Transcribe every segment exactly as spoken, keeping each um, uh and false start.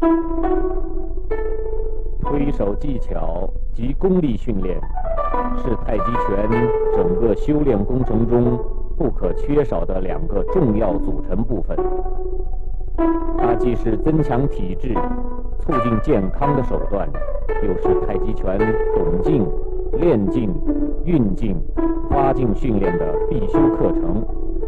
推手技巧及功力训练是太极拳整个修炼工程中不可缺少的两个重要组成部分。它既是增强体质、促进健康的手段，又是太极拳懂劲、练劲、运劲、发劲训练的必修课程。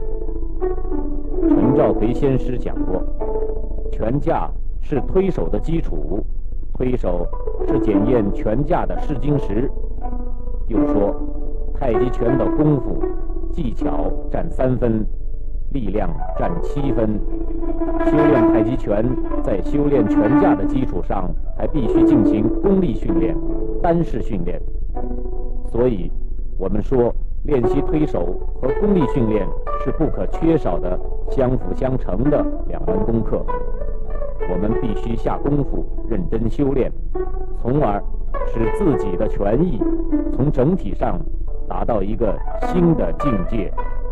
陈兆奎先师讲过，拳架是推手的基础，推手是检验拳架的试金石。又说，太极拳的功夫技巧占三分，力量占七分。修炼太极拳，在修炼拳架的基础上，还必须进行功力训练、单式训练。所以，我们说练习推手和功力训练是不可缺少的、相辅相成的两门功课。我们必须下功夫，认真修炼，从而使自己的拳艺从整体上达到一个新的境界。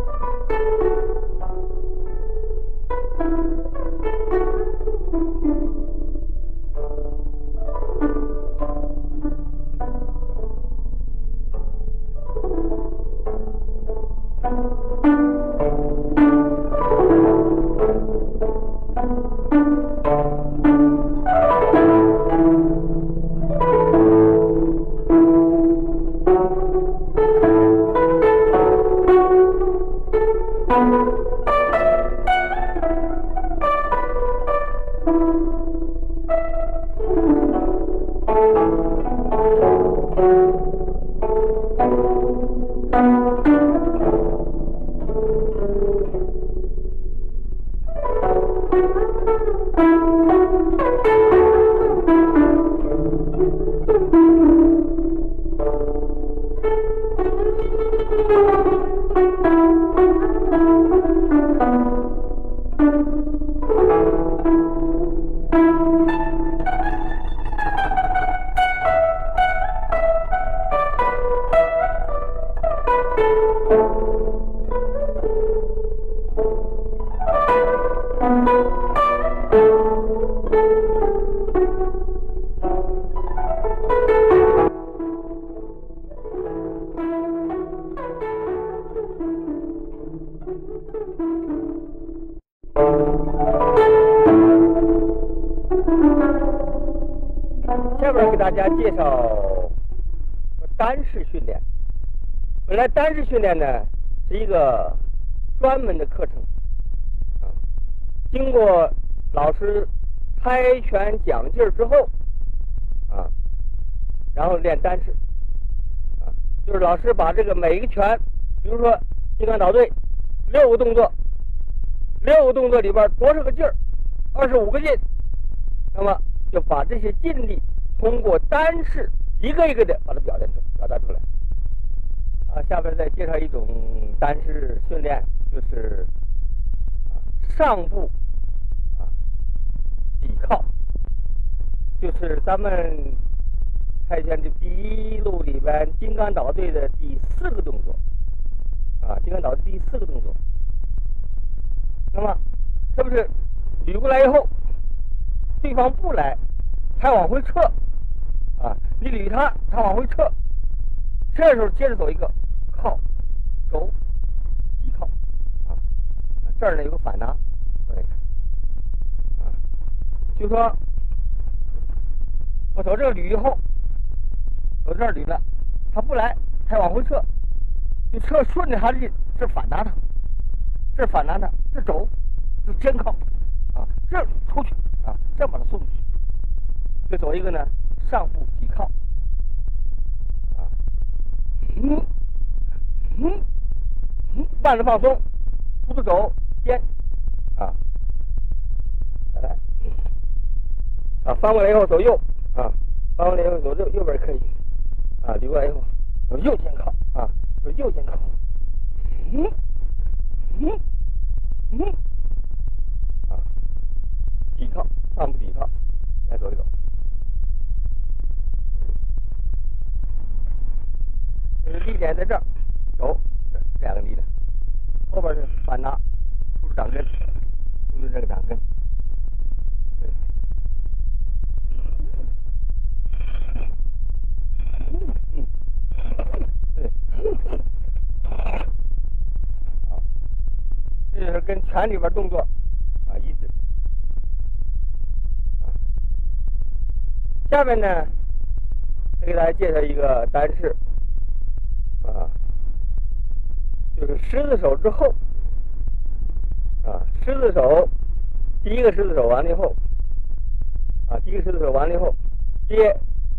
下边给大家介绍单式训练。本来单式训练呢是一个专门的课程，啊，经过老师开拳讲劲儿之后，啊，然后练单式，啊，就是老师把这个每一个拳，比如说金刚捣对，六个动作，六个动作里边多少个劲儿，二十五个劲，那么就把这些劲力通过单式一个一个的把它表现出表达出来。啊，下边再介绍一种单式训练，就是啊上部啊抵靠，就是咱们太极拳的第一路里边金刚捣对的第四个动作，啊，金刚捣对第四个动作。那么是不是捋过来以后，对方不来，他往回撤，啊，你捋他，他往回撤，这时候接着走一个靠、肘、抵靠，啊，这儿呢有个反拿，看一下，啊，就说我走这个捋以后，走这儿捋了，他不来，他往回撤，就撤顺着他的，这反拿他，这反拿他，这肘就肩靠，啊，这出去，啊，这把他送出去，就走一个呢上部抵靠，啊，嗯嗯嗯，慢着放松，出的肘肩，啊，再来，啊，翻过来以后走右，啊，翻过来以后走右右边可以，啊，捋过来以后走右肩靠，啊，走右肩靠，嗯嗯嗯，啊，抵靠，上部抵靠，再走一走。就是力点在这儿，肘这这两个力点，后边是反拿，突出掌根，突出这个掌根。对， 就是跟拳里边动作啊一致。啊，下面呢，再给大家介绍一个单式，啊，就是狮子手之后，啊，狮子手，第一个狮子手完了以后，啊，第一个狮子手完了以后，接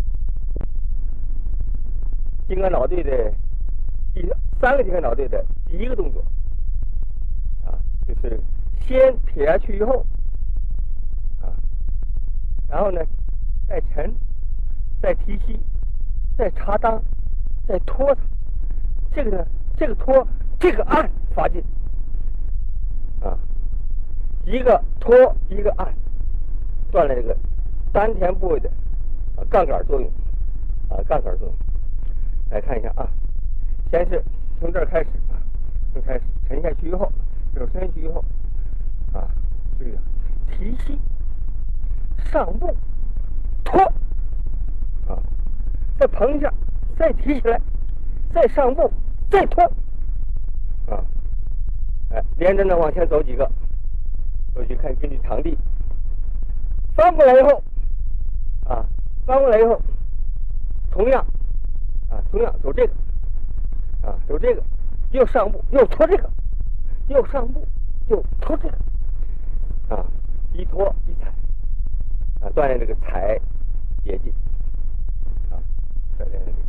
金刚脑队的第三个金刚脑队的第一个动作，啊，就是先撇下去以后，啊，然后呢，再沉，再提膝，再插裆，再拖它。这个呢，这个拖，这个按发劲，啊，一个拖一个按，锻炼这个丹田部位的啊杠杆作用，啊杠杆作用。来看一下啊，先是从这儿开始啊，从开始沉下去以后，手沉下去以后，啊，这个提膝，上步，拖，啊，再捧一下，再提起来，再上步，再拖，啊，哎，连着呢往前走几个，走去看根据场地，翻过来以后，啊，翻过来以后，同样。啊，同样走这个，啊，走这个，又上步，又拖这个，又上步，又拖这个，啊，一拖一踩，啊，锻炼这个踩也劲，啊，锻炼这个。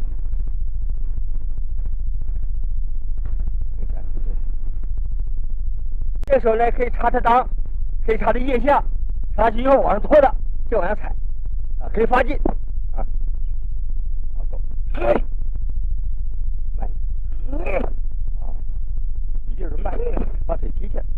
这时候呢，可以插插裆，可以插在腋下，插去以后往上拖的，就往下踩，啊，可以发劲，啊，好走，嘿。啊，也就是慢，把腿提起来，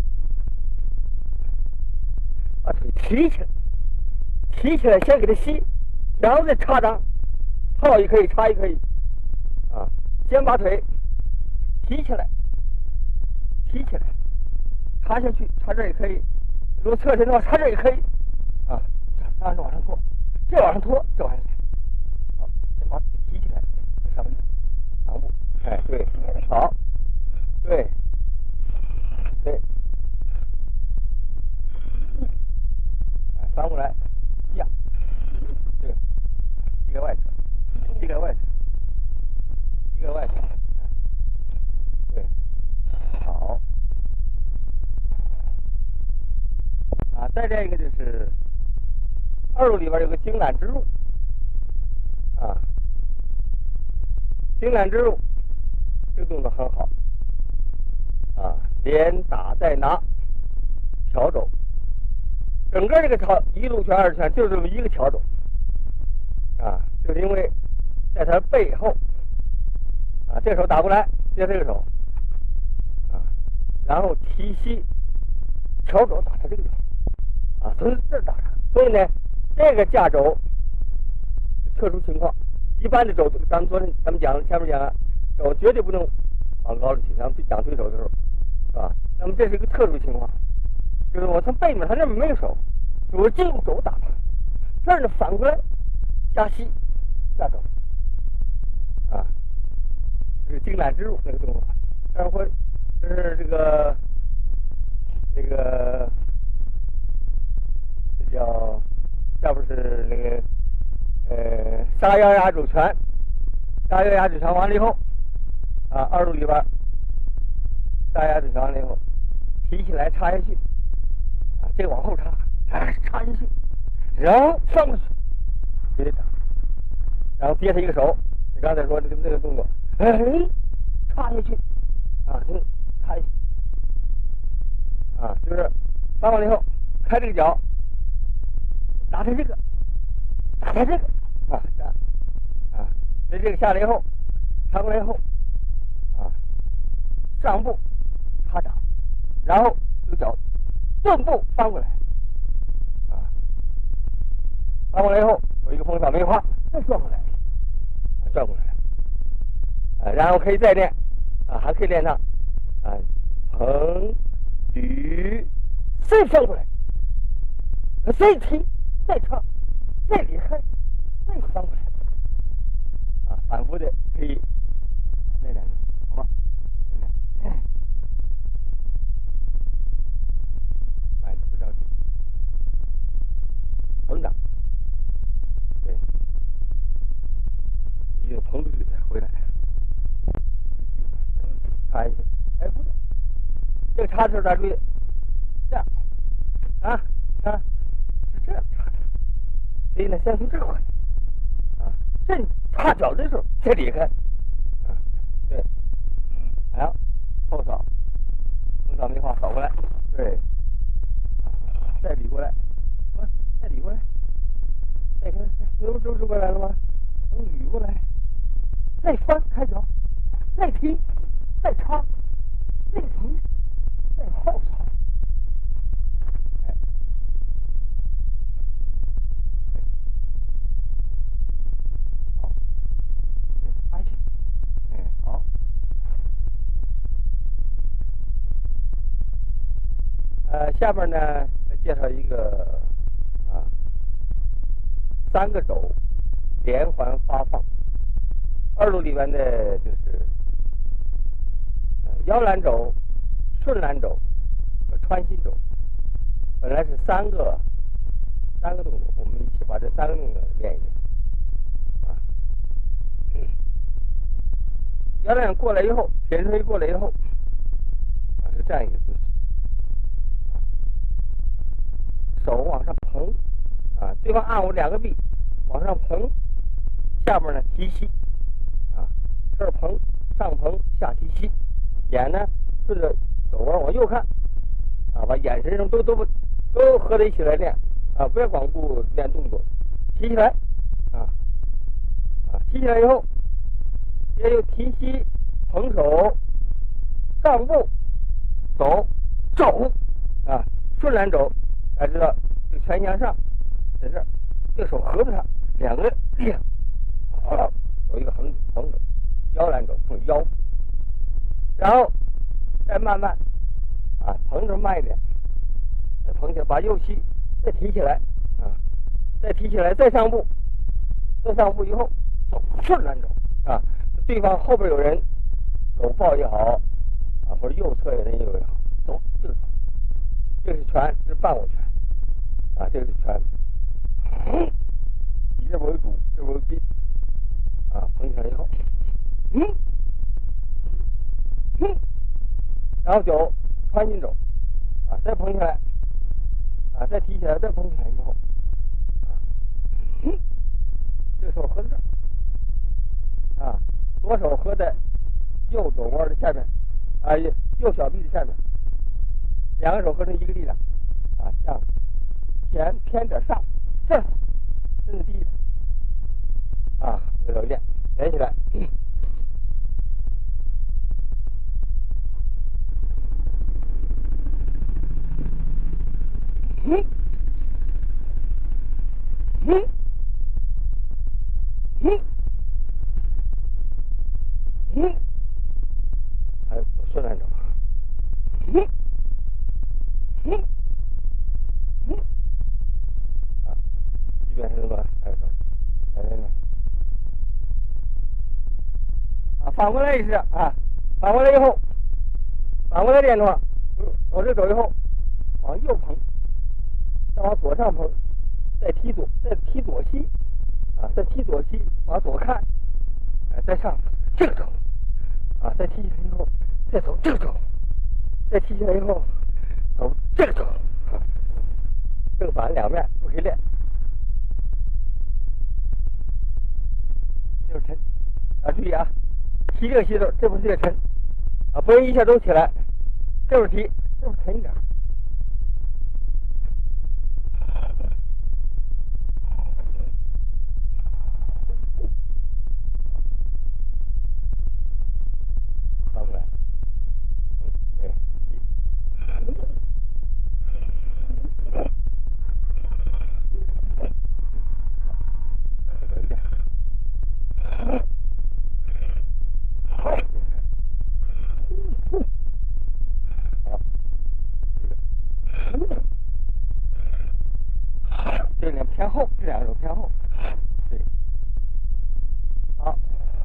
把腿提起来，提起来先给它吸，然后再插裆，套也可以，插也可以，啊，先把腿提起来，提起来，插下去，插这儿也可以，如果侧身的话，插这儿也可以，啊，然后往上拖，这往上拖，这往上踩，好，先把腿提起来，上面长步。哎，对，好，对，对，哎，翻过来，呀，对，膝盖外侧，膝盖外侧，膝盖外侧，对，好，啊，再这一个就是二路里边有个经揽之入，啊，经揽之入。这个动作很好，啊，连打带拿，挑肘，整个这个挑一路拳二拳就这么一个挑肘，啊，就是因为在他背后，啊，这手打过来接这个手，啊，然后提膝，挑肘打他这个地方，啊，从这儿打上，所以呢，这个架肘特殊情况，一般的肘，咱们昨天咱们讲前面讲了。手绝对不能往高了起，咱们讲对手的时候，是吧？那么这是一个特殊情况，就是我从背面，他那边没有手，我就用肘打他，这儿呢反过来夹膝夹肘，啊，这是经揽之入那个动作。这样会，这是这个那个这叫下边是那个呃杀腰压肘拳，杀腰压肘拳完了以后。啊，二路里边，大家就完了以后，提起来插下去，啊，这个往后插，哎，插下去，然后翻过去，给它打，然后接他一个手，你刚才说那个那个动作，哎，插下去，啊，就插下去，啊，就是翻完了以后，开这个脚，打他这个，打他这个，啊，这样，啊，在这个下来以后，插过来以后。啊，上步插掌，然后这个脚顿步翻过来，啊，翻过来以后有一个风扫梅花，再转过来，啊，转过来，啊，然后可以再练，啊，还可以练上，啊，横、捋，再翻过来，再提，再插，再离开，再翻过来，啊，反复的可以练两个。 插的时候大家注意，这样啊啊是这样插的，所以呢先从这儿过来啊，这插脚的时候先离开啊，对，好，后扫，横扫梅花扫过来，对，再理过来，啊，再理过来，再看，都都是过来了吗？能捋过来，再翻开脚，再踢，再插，再横，再后扫，哎，对，好，对，插进去，哎，好。呃，下边呢介绍一个啊，三个肘连环发放。二路里边的就是呃腰拦肘、顺拦肘和穿心肘，本来是三个三个动作，我们一起把这三个动作练一练啊。嗯、腰拦过来以后，前推过来以后啊，是这样一个姿势。手往上捧，啊，对方按我两个臂，往上捧，下面呢提膝，啊，这儿捧，上捧，下提膝，眼呢顺着手腕往右看，啊，把眼神上都都都合在一起来练，啊，不要光顾练动作，提起来，啊，啊，提起来以后，也有提膝，捧手，上步，走，肘，啊，顺拦肘。大家知道，这个拳向上，在这儿，这个手合着它，两个力量，啊，有一个横横肘，腰拦肘碰腰，然后再慢慢啊，捧着慢一点，再捧起来，把右膝再提起来，啊，再提起来，再上步，再上步以后走顺拦肘，啊，对方后边有人搂抱也好，啊，或者右侧有人也好，走这个走。这是拳，这是半握拳，啊，这个是拳，嗯、以这为主，这为宾，啊，捧起来以后，嗯，嗯，然后脚穿心肘，啊，再捧起来，啊，再提起来，再捧起来以后，啊，嗯，这个手合在这儿，啊，左手合在右肘腕的下面，啊，右小臂的下面。两个手合成一个力量，啊，这样前偏着上，这儿，这是第一个，啊，这个练连起来，嗯，嗯，嗯，嗯，嗯，还有顺拦肘，嗯。嗯嗯啊，基本是这么来着，来来来，啊，反过来也是啊，反过来以后，反过来练的话，嗯，我这走以后，往右捧，再往左上捧，再踢左，再踢左膝，啊，再踢左膝，往左看，哎、啊，再上这个走，啊，再踢起来以后，再走这个走，再踢起来以后。走这个走，正反两面都可以练。就是沉啊，注意啊，提这个膝头，这边这个沉啊，不能一下都起来，这边提，这边沉一点。翻过来，嗯，对，一。这两偏后，这两个手偏后，对，好。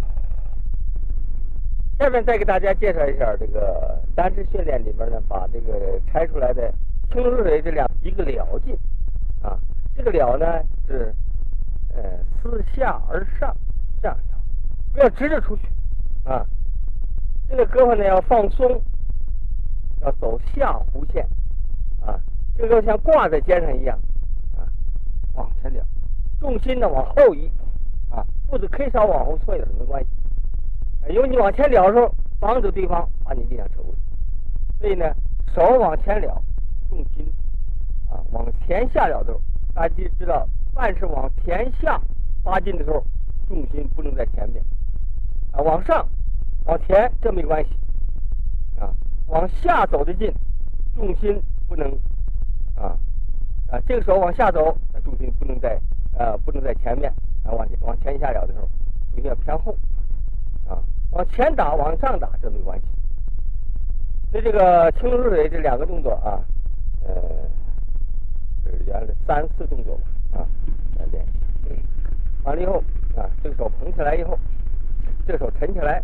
下面再给大家介绍一下这个单式训练里面呢，把这个拆出来的清流水这两一个了劲啊，这个了呢是呃自下而上这样了，不要直着出去啊。这个胳膊呢要放松， 要走下弧线，啊，这个时候像挂在肩上一样，啊，往前撩，重心呢往后移，啊，步子可以稍往后错一点没关系，啊，因为你往前撩的时候，帮助对方把你力量扯过去，所以呢，手往前撩，重心啊往前下撩的时候，大家知道，凡是往前下发劲的时候，重心不能在前面，啊，往上、往前这没关系，啊，往下走的劲，重心不能，啊啊，这个手往下走，那重心不能在呃不能在前面，啊，往前往前下撩的时候，重心要偏后，啊，往前打、往上打这没关系。所以这个青龙出水这两个动作啊，呃，是原来三四动作吧，啊，来练一下。嗯，完了以后啊，这个手捧起来以后，这个手沉起来，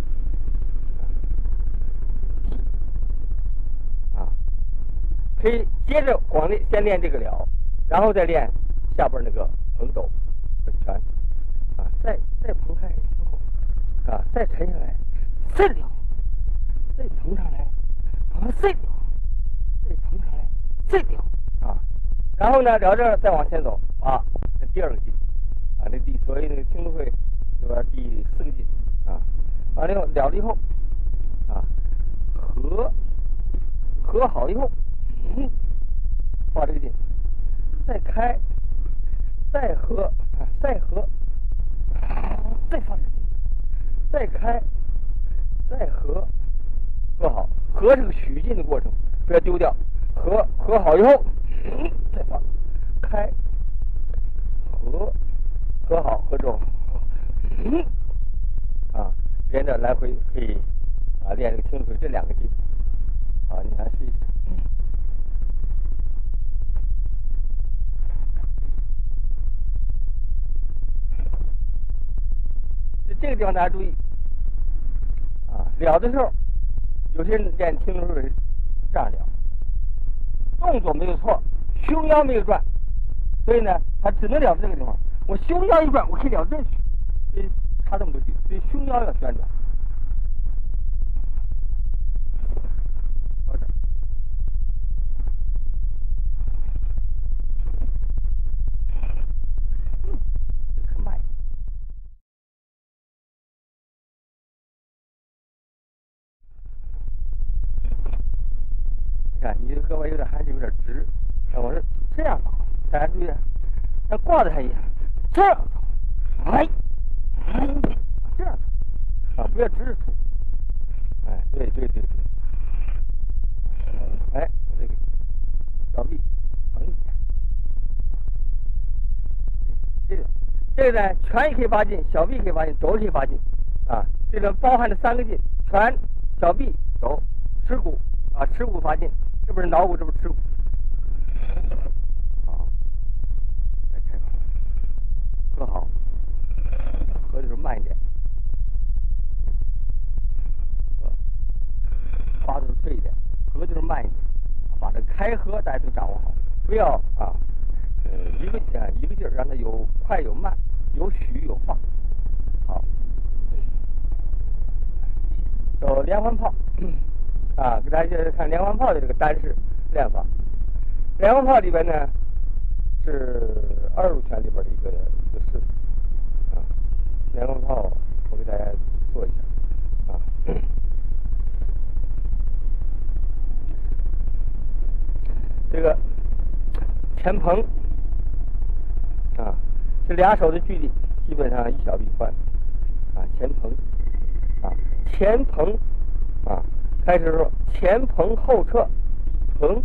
啊，可以接着光练先练这个了，然后再练下边那个捧肘的拳，啊，再再捧开以后，啊，再沉下来，再了，再捧上来，捧再了，再捧上来，再了，啊，然后呢，聊这再往前走，啊，这第二个劲，啊，那第所谓那个青龙会里边第四个劲，啊，完了以后了了以后，啊，合合好以后，嗯，放这个劲，再开，再合，啊，再合，再放这个劲，再开，再合，合好，合是个许劲的过程，不要丢掉，合合好以后，嗯，再放，开，合，合好合之后，嗯，啊，连着来回可以啊练这个青龙会这两个劲，啊，你来试一下。这个地方大家注意，啊，了的时候，有些人练青龙会这样了，动作没有错，胸腰没有转，所以呢，他只能了这个地方。我胸腰一转，我可以了这去，所以差这么多距，所以胸腰要旋转。到这儿，这个很慢。你看，你这胳膊有点还是有点直，啊，我是这样倒，大家注意，像挂在上一样，这样走，哎，哎，这样走，啊，不要直着出，哎，对对对对，哎，我这个小臂横一点，这个这个呢，拳也可以发劲，小臂可以发劲，肘也可以发劲，啊，这个包含了三个劲，拳、小臂、肘，耻骨啊，耻骨发劲，这不是桡骨，这不是耻骨。好，再开口，合好，合的时候慢一点，合，发的时候脆一点，合的时候慢一点，把这开合大家都掌握好，不要啊，呃，一个啊一个劲儿，让它有快有慢，有许有放。好，走连环炮。啊，给大家看连环炮的这个单式练法。连环炮里边呢是二路拳里边的一个一个式子啊。连环炮我给大家做一下啊。这个前捧啊，这俩手的距离基本上一小臂宽啊，前捧啊，前捧啊。开始的时候，前捧后撤，捧，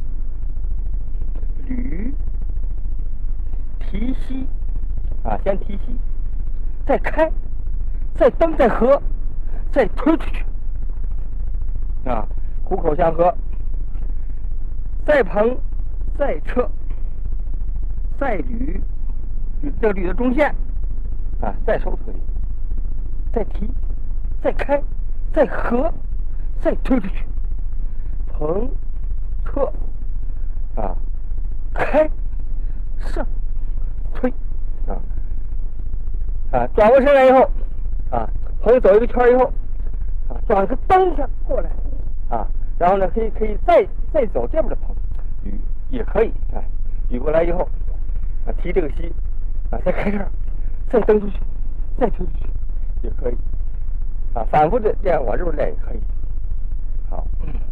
捋，提膝，啊，先提膝，再开，再蹬，再合，再推出去，啊，虎口相合，再捧，再撤，再捋，捋这个捋的中线，啊，再收腿，再提，再开，再合。再推出去，捧，撤，啊，开，上，推，啊，啊，转过身来以后，啊，捧走一个圈以后，啊，转个蹬一下过来，啊， 然后呢，可以可以再再走这边的棚，捋也可以啊，捋过来以后啊，提这个膝啊，再开这儿，再蹬出去，再推出去也可以啊，反复的这样往这边练也可以。好。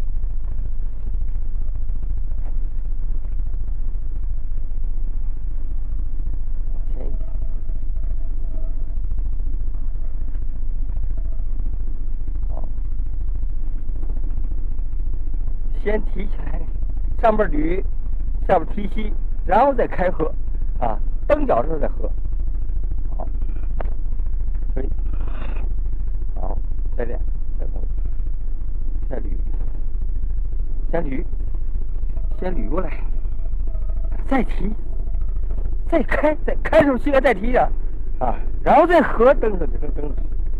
前一点。好。先提起来，上边捋，下边提膝，然后再开合，啊，蹬脚的时候再合。好，可以。好，再练，再蹬，再捋，先捋，先捋过来，再提，再开，再开的时候膝盖再提着，啊，然后再合，蹬上去，蹬蹬上去。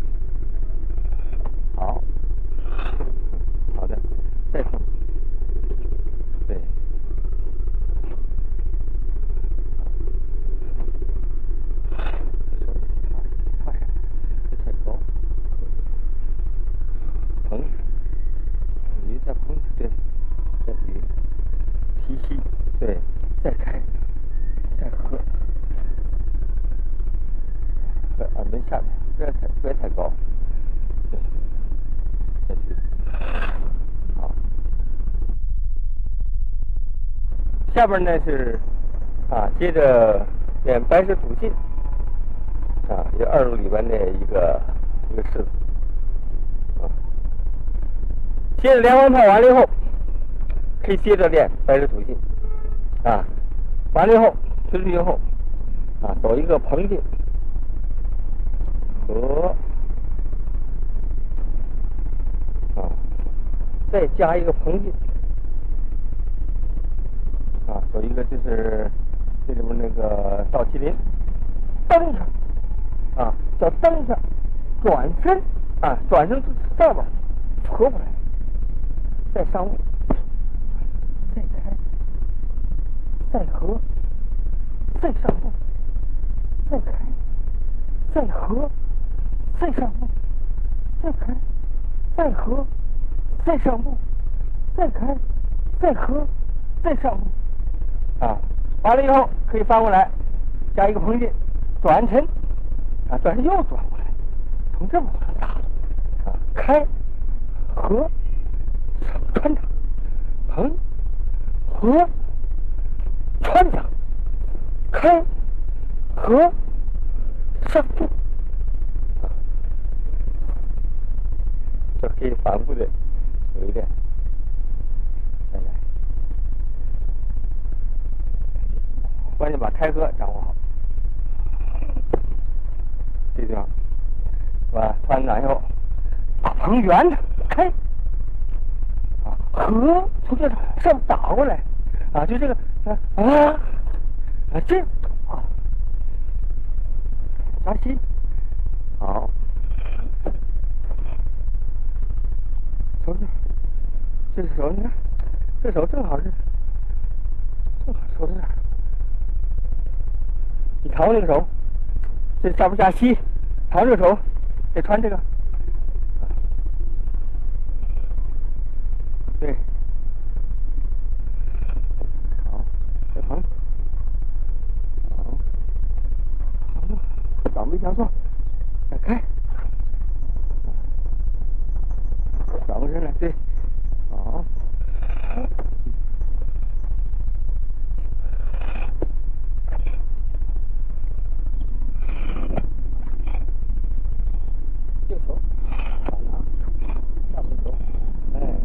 好，好的，再蹬。对，这手踏踏下，这太高，捧，捋再捧，对，再捋，提膝，对，再开，再合，和耳门下面，不要太不要太高，对，再推，好。下边呢是啊，接着练白蛇吐信啊，也二路里边的一个一个式子啊。接着连环炮完了以后，可以接着练白蛇吐信啊。完了以后推出去以后啊，走一个棚进和啊，再加一个棚进。啊，有一个就是这里面那个倒麒麟，蹬上，啊，叫蹬上，转身，啊，转身上边，合过来，再上路，再开，再合，再上路，再开，再合，再上路，再开，再合，再上路，再开，再合，再上路。啊，完了以后可以翻过来，加一个棚进，转身，啊，转身又转过来，从这边往上打，啊，开，合，穿掌，棚，合，穿掌，开，合，上步，啊，这可以反复的有一练，再来。关键把开合掌握好，这地方是吧？穿掌以后，把棚圆的开，啊，合从这上打过来，啊，就这个啊啊啊这啊，夹膝，好，手这，这个手你看，这手正好是，正好手在这儿。你扛这个手，这上不下膝，扛这个手，得穿这个，对，好，再扛，好，好，掌背相撞，再开，转过身来，对，好。右手把拿，下回手，哎，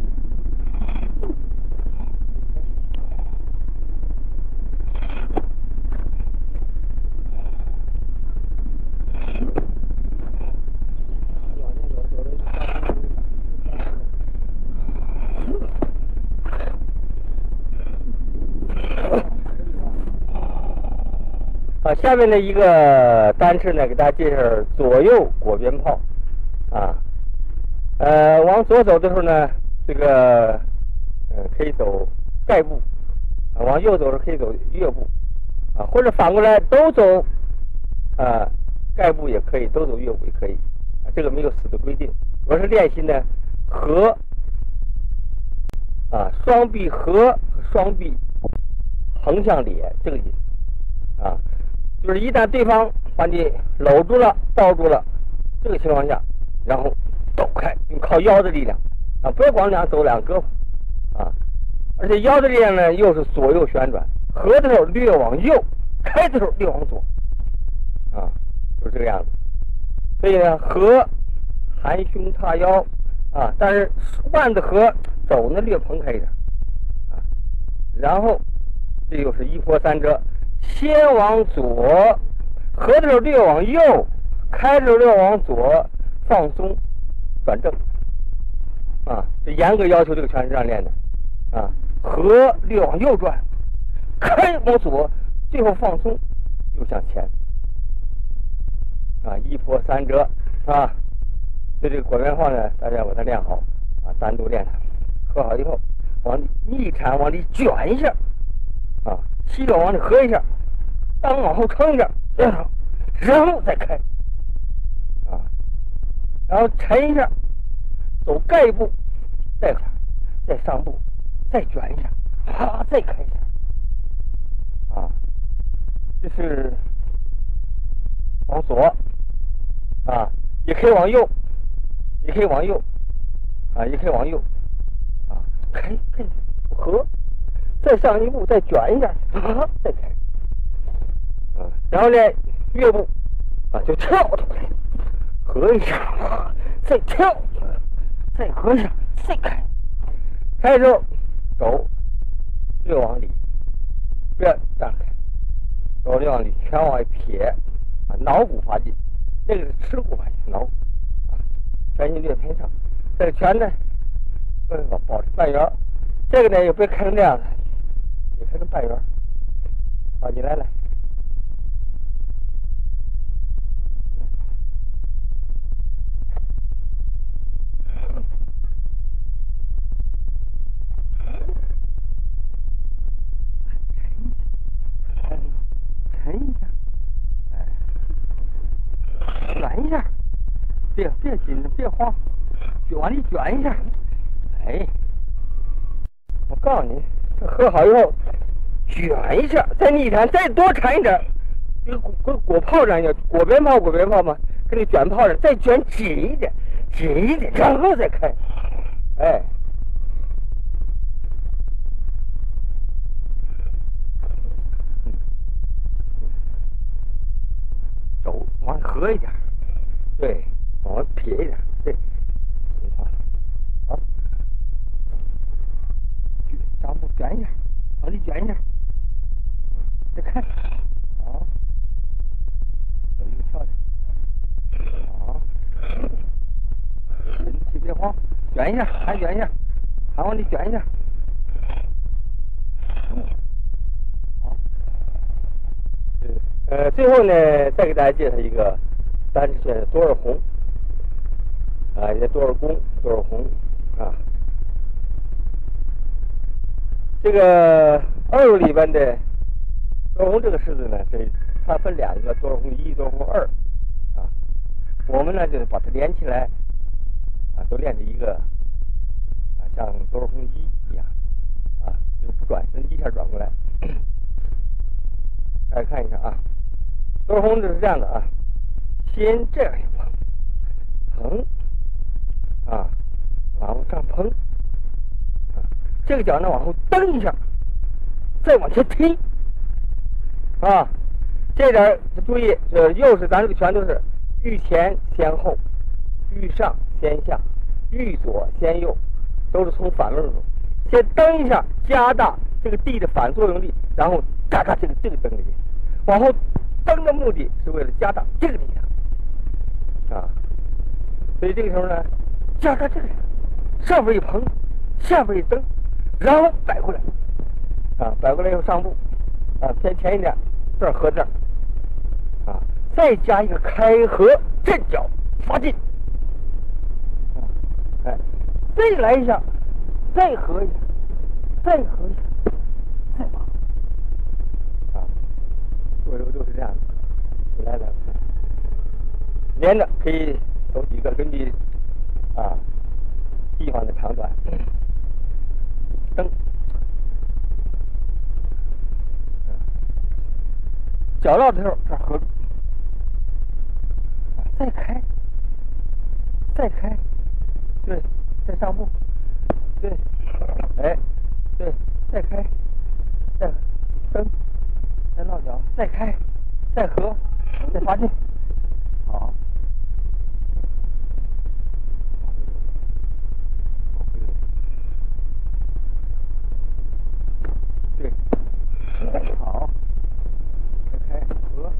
啊，下面的一个单式呢，给大家介绍左右裹鞭炮。啊，呃，往左走的时候呢，这个呃可以走盖步，啊，往右走的时候可以走越步，啊，或者反过来都走，啊，盖步也可以，都走越步也可以，啊，这个没有死的规定，主要是练习呢和啊，双臂合和双臂横向咧这个劲啊，就是一旦对方把你搂住了、抱住了，这个情况下，然后抖开，你靠腰的力量啊，不要光两走两胳膊啊，而且腰的力量呢又是左右旋转，合的时候略往右，开的时候略往左啊，就是这个样子。所以呢，合含胸踏腰啊，但是腕子合，肘呢略蓬开一点啊，然后这又是一波三折，先往左，合的时候略往右，开的时候略往左，放松转正啊，这严格要求这个拳是这样练的啊，合略往右转，开往左，最后放松又向前啊，一波三折啊。就这个果面放呢，大家把它练好啊，单独练它，合好以后往里逆铲往里卷一下啊，膝盖往里合一下，裆往后撑一下，这样，然后再开啊，然后沉一下，走盖步，再开，再上步，再卷一下，啪，再开一下啊，这是往左啊，也可以往右。也可以往右啊，也可以往右啊，开开合，再上一步，再卷一下啊，再开啊，然后呢跃步啊，就跳出来，合一下啊，再跳，再合一下，再开，开之后手略往里，不要这样开，手略往里，全往外撇啊，脑骨发劲，这个是耻骨发劲，脑骨。拳心略偏上，这个拳呢，嗯，保持半圆，这个呢也不要开成这样的，也开成半圆。好，你来来，沉一下，哎，转一下。别别紧张，别慌，卷往里卷一下。哎，我告诉你，这合好以后，卷一下，再逆铲，再多铲一点，这个果果果泡这样，果边泡果边泡嘛，跟那卷泡着，再卷紧一点，紧一点，然后再开。哎，嗯，肘往合一点，对。往外撇一点，对，好，上步卷一下，往里卷一下，再看，好，有一个跳的，好，人气别慌，卷一下，还卷一下，还往里卷一下，好，呃，最后呢，再给大家介绍一个单式拳的多尔红。啊，也多少弓，多少红啊！这个二路里边的多少红这个式子呢，是它分两个，多少红一，多少红二啊。我们呢就是把它连起来啊，都练成一个啊，像多少红一一样啊，就是不转身一下转过来。大家看一下啊，多少红就是这样的啊，先这样一碰，横。啊，往上碰，啊，这个脚呢往后蹬一下，再往前踢，啊，这点注意，这又是咱这个拳都是欲前先后，欲上先下，欲左先右，都是从反面入，先蹬一下，加大这个地的反作用力，然后加大这个这个蹬的力，往后蹬的目的是为了加大这个力量，啊，所以这个时候呢。加大这个，上边一碰，下边一蹬，然后摆过来，啊，摆过来以后上步，啊，偏前一点，这儿合这儿，啊，再加一个开合震脚发劲，啊，哎，再来一下，再合一下，再合一下，再往，啊，我这个都是这样的，来来，连着可以走几个，根据。啊，地方的长短。 找到的时候这儿合住，啊，再开，再开，对，再上步，对，哎，对，再开，再蹬，再落脚，再开，再合，再发劲，好。对，好，再开合。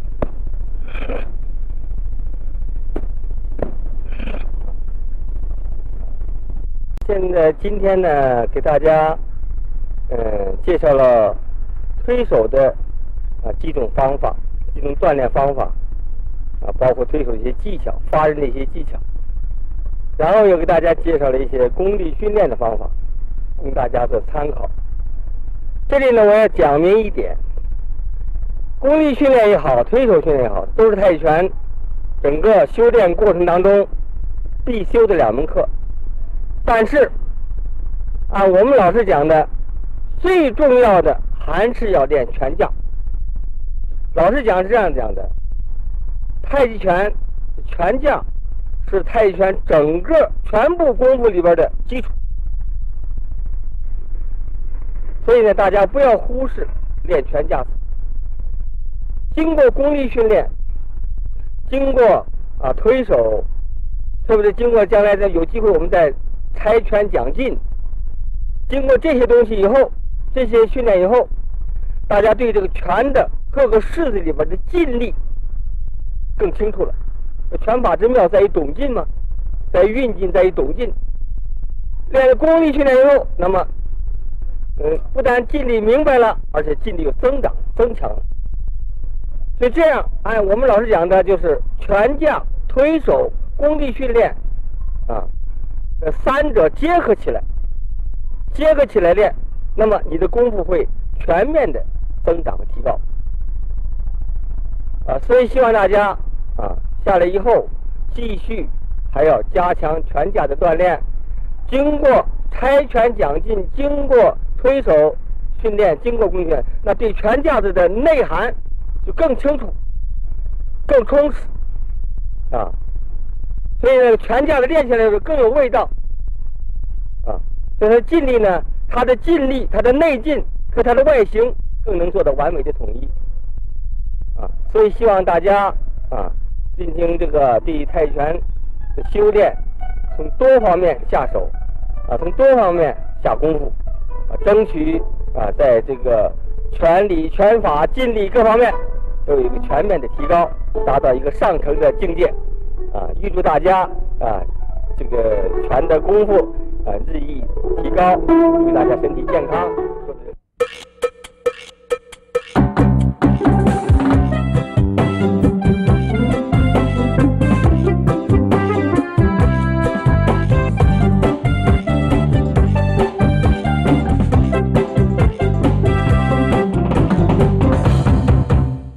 现在今天呢，给大家呃介绍了推手的啊几种方法，几种锻炼方法啊，包括推手的一些技巧、发人的一些技巧，然后又给大家介绍了一些功力训练的方法，供大家做参考。这里呢，我要讲明一点，功力训练也好，推手训练也好，都是太极拳整个修炼过程当中必修的两门课。但是，按我们老师讲的，最重要的还是要练拳架。老师讲是这样讲的：太极拳拳架是太极拳整个全部功夫里边的基础。所以呢，大家不要忽视练拳架子。经过功力训练，经过啊推手，对不对？经过将来的有机会我们再拆拳讲劲，经过这些东西以后，这些训练以后，大家对这个拳的各个式子里边的劲力更清楚了。拳法之妙在于懂劲嘛，在于运劲，在于懂劲。练了功力训练以后，那么嗯，不但劲力明白了，而且劲力又增长增强了。所以这样，按我们老师讲的，就是拳架、推手、功力训练啊，这三者结合起来，结合起来练，那么你的功夫会全面的增长和提高。啊，所以希望大家啊下来以后继续还要加强拳架的锻炼，经过拆拳讲劲，经过推手训练，经过功力训练，那对拳架子的内涵就更清楚、更充实啊。所以呢，拳架子练起来的时候更有味道啊。所以说劲力呢，它的劲力、它的内劲和它的外形更能做到完美的统一啊。所以希望大家啊，进行这个对太极拳的修炼，从多方面下手啊，从多方面下功夫啊，争取啊，在这个拳理、拳法、劲力各方面都有一个全面的提高，达到一个上乘的境界啊！预祝大家啊，这个拳的功夫啊日益提高，祝大家身体健康。